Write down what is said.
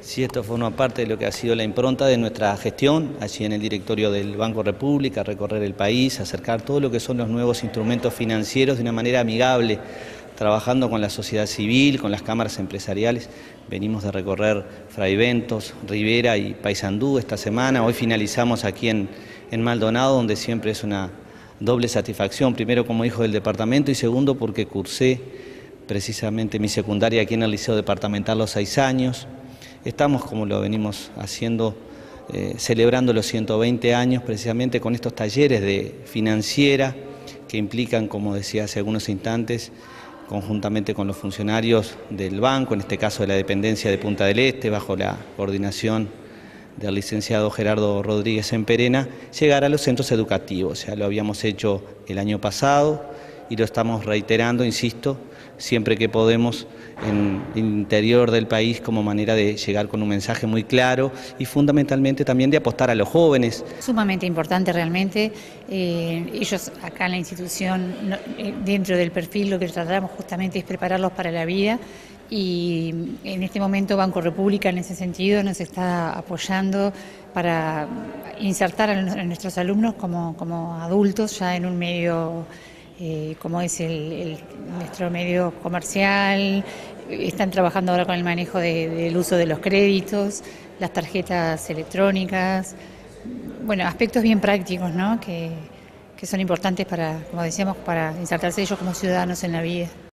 Sí, esto forma parte de lo que ha sido la impronta de nuestra gestión, allí en el directorio del Banco República, recorrer el país, acercar todo lo que son los nuevos instrumentos financieros de una manera amigable, trabajando con la sociedad civil, con las cámaras empresariales. Venimos de recorrer Fraiventos, Rivera y Paysandú esta semana. Hoy finalizamos aquí en Maldonado, donde siempre es una doble satisfacción, primero como hijo del departamento y segundo porque cursé precisamente mi secundaria aquí en el Liceo Departamental los 6 años. Estamos, como lo venimos haciendo, celebrando los 120 años precisamente con estos talleres de financiera que implican, como decía hace algunos instantes, conjuntamente con los funcionarios del banco, en este caso de la dependencia de Punta del Este, bajo la coordinación del licenciado Gerardo Rodríguez Semperena, llegar a los centros educativos. Ya lo habíamos hecho el año pasado y lo estamos reiterando, insisto, siempre que podemos en el interior del país como manera de llegar con un mensaje muy claro y fundamentalmente también de apostar a los jóvenes. Sumamente importante realmente. Ellos acá en la institución, dentro del perfil, lo que tratamos justamente es prepararlos para la vida. Y en este momento Banco República en ese sentido nos está apoyando para insertar a nuestros alumnos como adultos ya en un medio como es nuestro medio comercial. Están trabajando ahora con el manejo del uso de los créditos, las tarjetas electrónicas, bueno, aspectos bien prácticos, ¿no? que son importantes para, como decíamos, para insertarse ellos como ciudadanos en la vida.